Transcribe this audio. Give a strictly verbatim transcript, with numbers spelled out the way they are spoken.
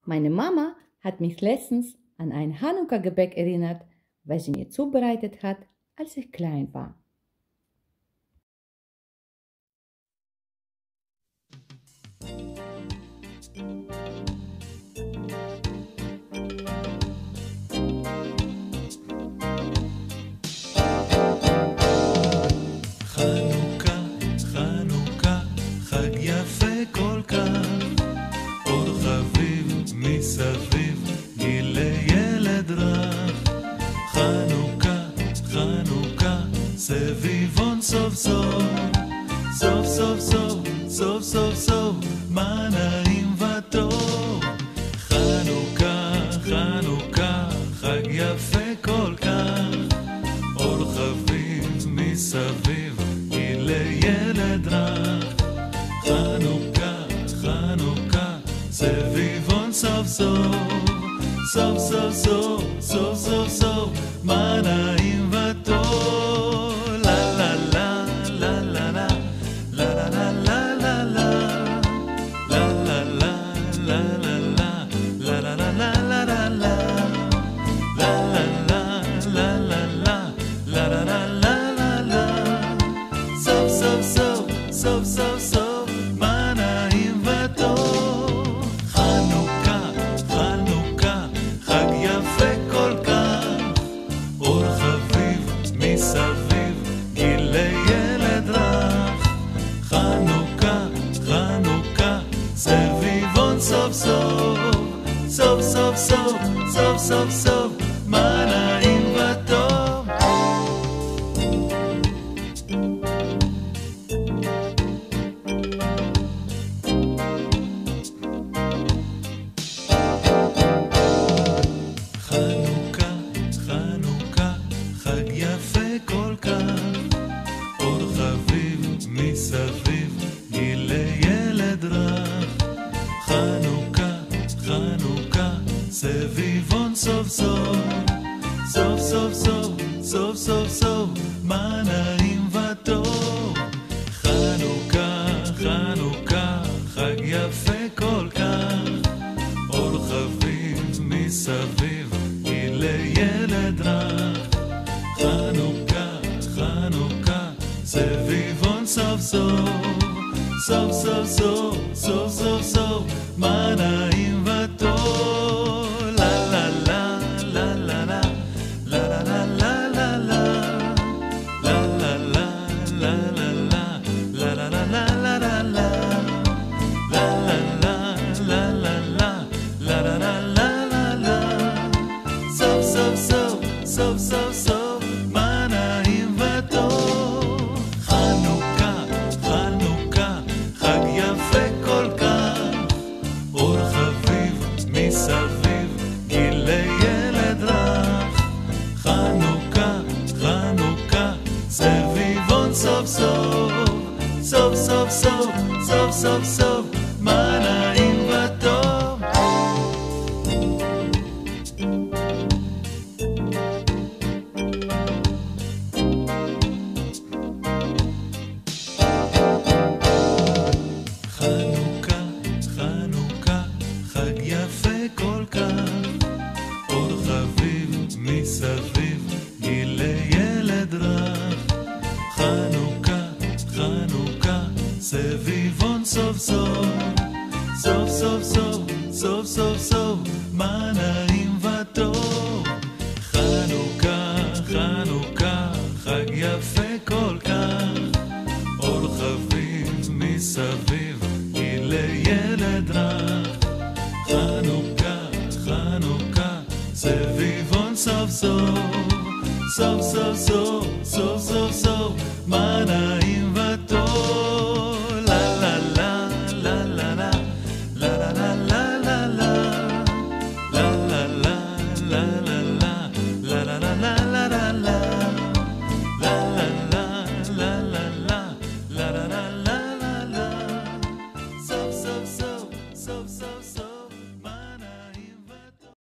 Meine Mama hat mich letztens an ein Chanukka-Gebäck erinnert, was sie mir zubereitet hat, als ich klein war. חנוכה, חנוכה, חג יפה כל כך, אור חביב מסביב, גיל לילד רך. חנוכה, חנוכה, סביבון סוף סוף, סוף סוף סוף, סוף סוף סוף, מה נעים וטוב. חנוכה, חנוכה, חג יפה כל כך, אור חביב מסביב, גיל לילד רך. חנוכה, חנוכה, סביבון סוף סוף, סוף סוף סוף, סוף סוף סוף, מה נעים וטוב. לה לה לה, לה לה לה, לה לה לה לה לה, לה לה לה, לה לה לה, לה לה לה לה לה לה לה, לה לה לה, לה לה לה, לה לה לה לה לה. סוף סוף סוף, סוף סוף סוף, מה נעים וטוב. חנוכה, חנוכה, חג יפה כל כך, אור חביב מסביב, גיל לילד רך. חנוכה, חנוכה, סביבון סוף סוף, סוף סוף סוף, סוף סוף סוף, מה נעים וטוב. חנוכה, חנוכה, חג יפה כל כך, אור חביב מסביב, גיל לילד רך. חנוכה, חנוכה, סביבון סוף סוף, סוף סוף סוף, סוף סוף סוף, מה נעים וטוב. חנוכה, חנוכה, חג יפה כל כך, אור חביב מסביב, גיל לילד רך. חנוכה, חנוכה, סביבון סוף סוף, סוף סוף סוף, סוף סוף סוף, מה נעים וטוב. לה לה לה, לה לה לה, לה לה לה לה לה, לה לה לה, לה לה לה, לה לה לה לה לה לה לה, לה לה לה, לה לה לה, לה לה לה לה לה לה. סוף סוף סוף, סוף סוף סוף, מה נעים וטוב. חנוכה, חנוכה, חג יפה כל כך, אור חביב מסביב, גיל לילד רך. חנוכה, חנוכה, סביבון סוף סוף, סוף סוף סוף, סוף סוף סוף, מה נעים וטוב. חנוכה, חנוכה, חג יפה כל כך, אור חביב מסביב, גיל לילד רך. חנוכה, חנוכה, סביבון סוף סוף, סוף סוף סוף, סוף סוף סוף, מה נעים וטוב. חנוכה, חנוכה, חג יפה כל כך, אור חביב מסביב, גיל לילד רך. חנוכה, חנוכה, סביבון סוף סוף, סוף סוף סוף, סוף סוף סוף, מה נעים